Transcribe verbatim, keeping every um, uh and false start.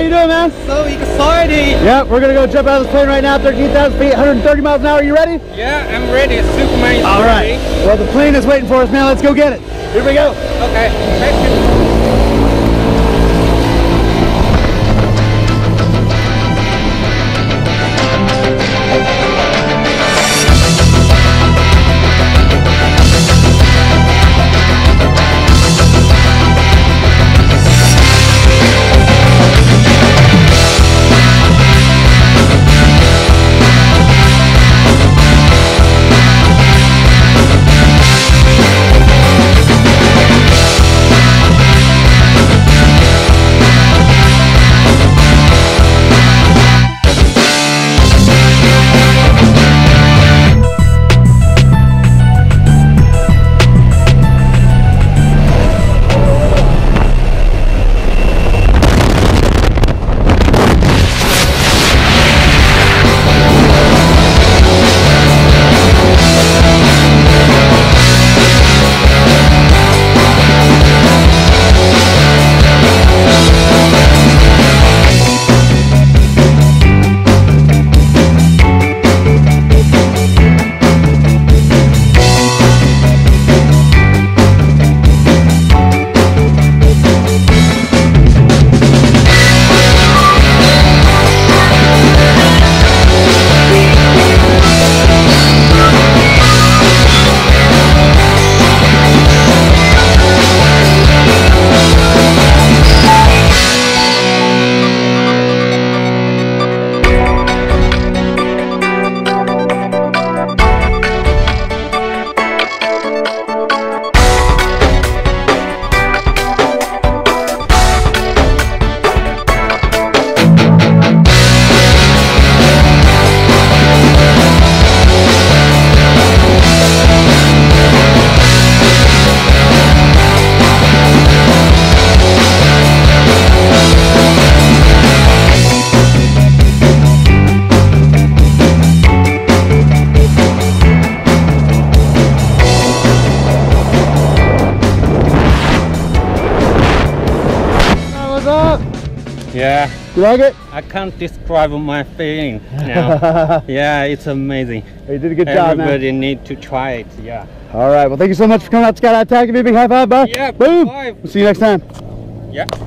you doing, man? So exciting. Yep, we're gonna go jump out of this plane right now, thirteen thousand feet, one hundred thirty miles an hour. Are you ready? Yeah, I'm ready. Superman is All ready. right. Well, the plane is waiting for us, man. Let's go get it. Here we go. Okay, thank you. Yeah. You like it? I can't describe my feeling now. Yeah, it's amazing. You did a good job, man. Everybody need to try it. Yeah. All right. Well, thank you so much for coming out to Skydive Taft. Give me a big high five, bud. Yeah. Boom. Bye. We'll see you next time. Yeah.